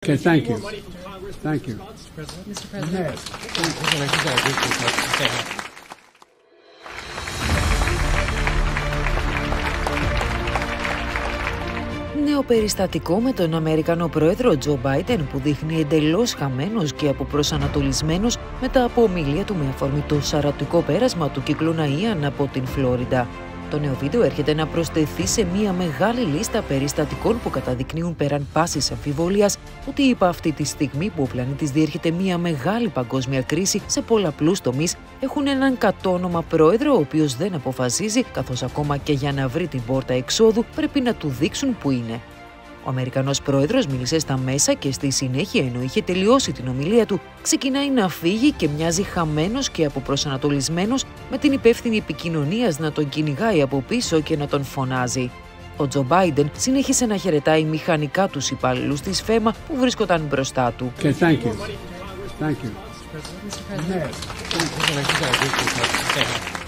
Okay, thank you. Thank you. Mr. President. Νέο περιστατικό με τον Αμερικανό πρόεδρο Τζο Μπάιντεν που δείχνει εντελώς χαμένος και αποπροσανατολισμένος μετά από ομιλία του με αφορμή το σαρωτικό πέρασμα του κυκλώνα Ιαν από την Φλόριντα. Το νέο βίντεο έρχεται να προσθεθεί σε μια μεγάλη λίστα περιστατικών που καταδεικνύουν πέραν πάσης αμφιβολίας ότι υπ' αυτή τη στιγμή που ο πλανήτης διέρχεται μια μεγάλη παγκόσμια κρίση σε πολλαπλούς τομείς, έχουν έναν κατόνομα πρόεδρο ο οποίος δεν αποφασίζει, καθώς ακόμα και για να βρει την πόρτα εξόδου πρέπει να του δείξουν που είναι. Ο Αμερικανός πρόεδρος μίλησε στα μέσα και στη συνέχεια, ενώ είχε τελειώσει την ομιλία του, ξεκινάει να φύγει και μοιάζει χαμένος και αποπροσανατολισμένος, με την υπεύθυνη επικοινωνίας να τον κυνηγάει από πίσω και να τον φωνάζει. Ο Τζο Μπάιντεν συνέχισε να χαιρετάει μηχανικά τους υπαλλήλους της ΦΕΜΑ που βρίσκονταν μπροστά του. Okay, thank you. Thank you. Mr. President.